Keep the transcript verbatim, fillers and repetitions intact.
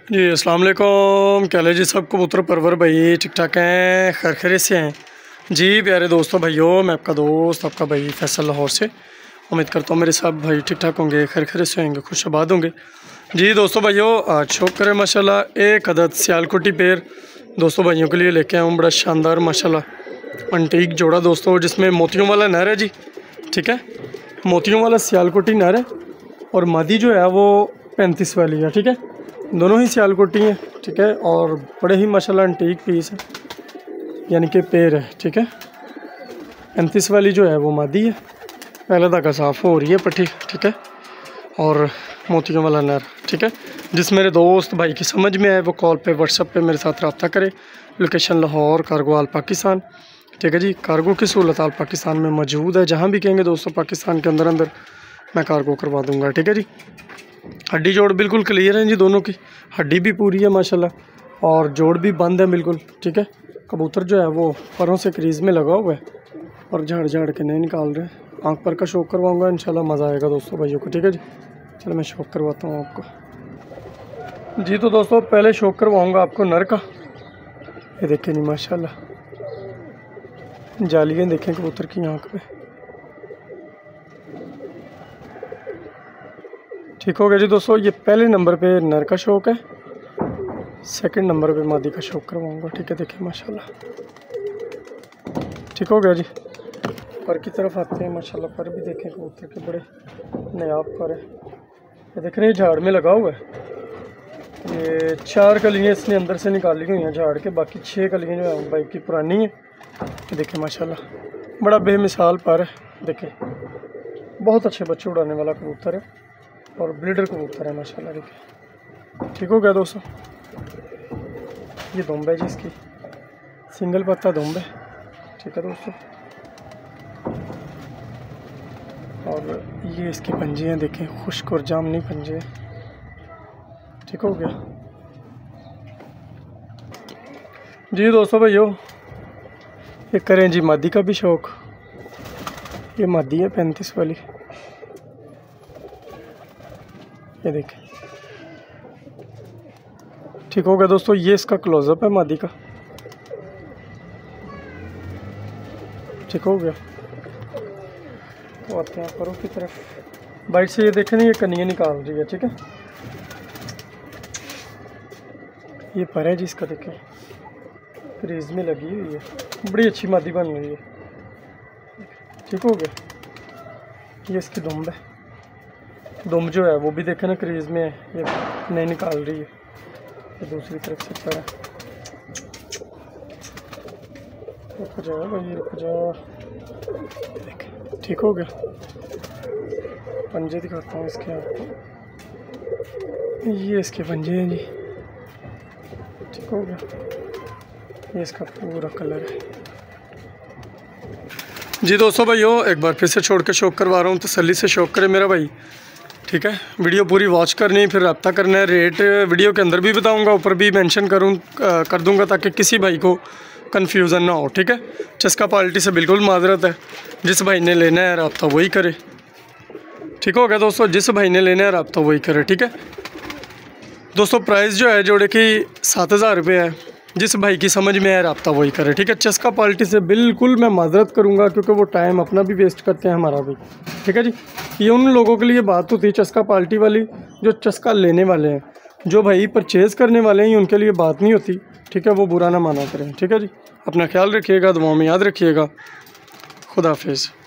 जी अस्सलाम वालेकुम। क्या हाल जी सब कबूतर परवर भाई, ठीक ठाक हैं, खैर खैरियत से हैं जी। प्यारे दोस्तों भाइयों, मैं आपका दोस्त आपका भाई फैसल लाहौर से उम्मीद करता हूँ मेरे सब भाई ठीक ठाक होंगे, खैर खैरियत से होंगे, खुशाबाद होंगे जी। दोस्तों भाइयों, आज शौक करें माशाल्लाह एक अदद सियालकोटी पेड़ दोस्तों भाइयों के लिए लेके आया हूँ। बड़ा शानदार माशाल्लाह अंटीक जोड़ा दोस्तों, जिसमें मोतियों वाला नर है जी, ठीक है, मोतियों वाला सियालकोटी नर है और मादी जो है वो पैंतीस वाली है, ठीक है। दोनों ही सियालकोटी हैं, ठीक है, और बड़े ही माशाल्लाह अंटीक पीस है, यानी कि पेड़ है, ठीक है। पैंतीस वाली जो है वो मादी है, पहले धागा साफ हो रही है पट्टी, ठीक है, और मोतियों वाला नर, ठीक है। जिस मेरे दोस्त भाई की समझ में आए वो कॉल पे व्हाट्सएप पे मेरे साथ रब्ता करे। लोकेशन लाहौर, कार्गो आल पाकिस्तान, ठीक है जी। कार्गो की सहूलत आल पाकिस्तान में मौजूद है, जहाँ भी कहेंगे दोस्तों पाकिस्तान के अंदर अंदर मैं कार्गो करवा दूँगा, ठीक है जी। हड्डी जोड़ बिल्कुल क्लियर है जी, दोनों की हड्डी भी पूरी है माशाल्लाह, और जोड़ भी बंद है बिल्कुल, ठीक है। कबूतर जो है वो परों से क्रीज में लगा हुआ है और झाड़ झाड़ के नहीं निकाल रहे। आँख पर का शौक करवाऊँगा, इंशाल्लाह मज़ा आएगा दोस्तों भाइयों को, ठीक है जी। चलो मैं शौक करवाता हूँ आपको जी। तो दोस्तों पहले शौक करवाऊँगा आपको नर का, ये देखें जी माशाल्लाह, जालियाँ देखें कबूतर की आँख पे, ठीक हो गया जी। दोस्तों ये पहले नंबर पे नर का शौक है, सेकंड नंबर पे मादी का शौक करवाऊंगा, ठीक है। देखिए माशाल्लाह, ठीक हो गया जी। पर की तरफ आते हैं माशाल्लाह, पर भी देखें कबूतर के बड़े नायाब पर है, ये देख रहे हैं झाड़ में लगा हुआ है। ये चार कलियाँ इसने अंदर से निकाली हुई हैं झाड़ के, बाकी छः कलियाँ जो है बाइक की पुरानी है। देखें माशाल्लाह बड़ा बेमिसाल पर है, देखें बहुत अच्छे बच्चे उड़ाने वाला कबूतर है और ब्रीडर कबूतर है माशाल्लाह, देखिए ठीक हो गया दोस्तों। ये दुम्ब है जी, इसकी सिंगल पत्ता दुम्ब है, ठीक है दोस्तों। और ये इसके पंजे हैं, देखें खुश्क और जामनी पंजे हैं, ठीक हो गया जी। दोस्तों भाइयों ये करें जी मादी का भी शौक, ये मादी है पैंतीस वाली, ये देखें ठीक हो गया दोस्तों। ये इसका क्लोजअप है मादी का, ठीक हो गया। तो आते हैं परों की तरफ, बाइट से ये देखें ना, ये कनियाँ निकाल रही है, ठीक है। ये पर है जी इसका, देखें क्रीज में लगी हुई है, बड़ी अच्छी मादी बन रही है, ठीक हो गया। ये इसकी दुम्ब है, दुम जो है वो भी देखे ना क्रीज में है, ये नहीं निकाल रही है। ये दूसरी तरफ से पर है, रुक जाओ भाई रुक जाओ, देखें ठीक हो गया। पंजे दिखाता हूँ इसके आपको, ये इसके पंजे हैं जी, ठीक हो गया। ये इसका पूरा कलर है जी। दोस्तों भाइयों एक बार फिर से छोड़ के शौक करवा रहा हूँ, तसल्ली से शौक करे मेरा भाई, ठीक है। वीडियो पूरी वॉच करनी, फिर रब्ता करना है। रेट वीडियो के अंदर भी बताऊंगा, ऊपर भी मेंशन करूँ कर दूंगा, ताकि किसी भाई को कन्फ्यूज़न ना हो, ठीक है। चस्का पार्टी से बिल्कुल माजरत है, जिस भाई ने लेना है रब्ता वही करे, ठीक हो गया दोस्तों। जिस भाई ने लेना है रब्ता वही करे, ठीक है दोस्तों। प्राइस जो है जोड़े की सात हज़ार रुपये है, जिस भाई की समझ में आए रब्ता वही करे, ठीक है। चस्का पार्टी से बिल्कुल मैं माजरत करूंगा, क्योंकि वो टाइम अपना भी वेस्ट करते हैं, हमारा भी, ठीक है जी। ये उन लोगों के लिए बात होती है चस्का पार्टी वाली, जो चस्का लेने वाले हैं, जो भाई परचेज़ करने वाले हैं उनके लिए बात नहीं होती, ठीक है। वो बुरा ना माना करें, ठीक है जी। अपना ख्याल रखिएगा, दुआओं में याद रखिएगा, खुदा हाफिज़।